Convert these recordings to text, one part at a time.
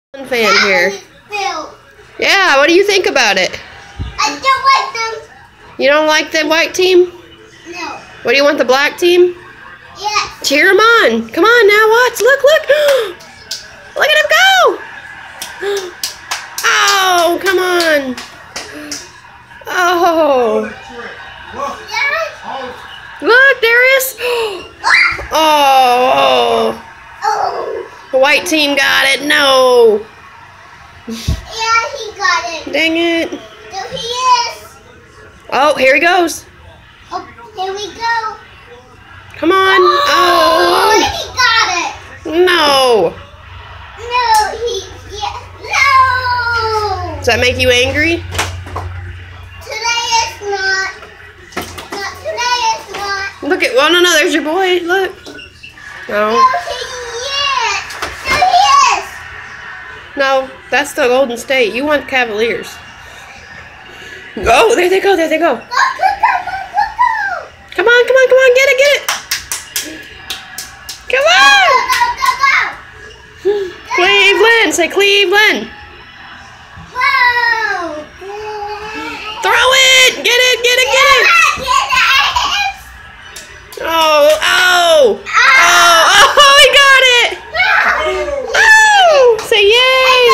Fan here. Yeah, what do you think about it? I don't like them. You don't like the white team? No. What do you want, the black team? Yes. Cheer them on. Come on now, watch. Look, look. Look at him go. Oh, come on. Oh. Look, there is. Oh. The white team got it. No. Yeah, he got it. Dang it. There he is. Oh, here he goes. Oh, here we go. Come on. Oh, Oh. he got it. No. No. Does that make you angry? Today is not. Today is not. Look at, well, no, there's your boy. Look. No. No, he is. There he is. No, that's the Golden State. You want Cavaliers. Oh, there they go, there they go. Go, go, go, go, go, go. Come on, come on, come on, get it, get it. Come on. Go, go, go, go. Cleveland, say Cleveland. Whoa. Throw it, get it, get it, get it. Oh, oh, oh, he got it. Oh, say yay.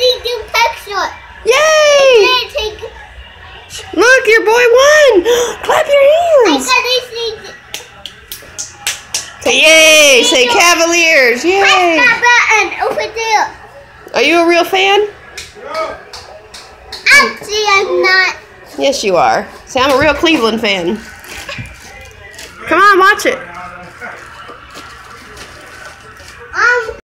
Yay. Look, your boy won. Clap your hands. Say yay, say Cavaliers, yay. Press that button over there. Are you a real fan? Actually, I'm not. Yes, you are. Say, I'm a real Cleveland fan. Come on, watch it.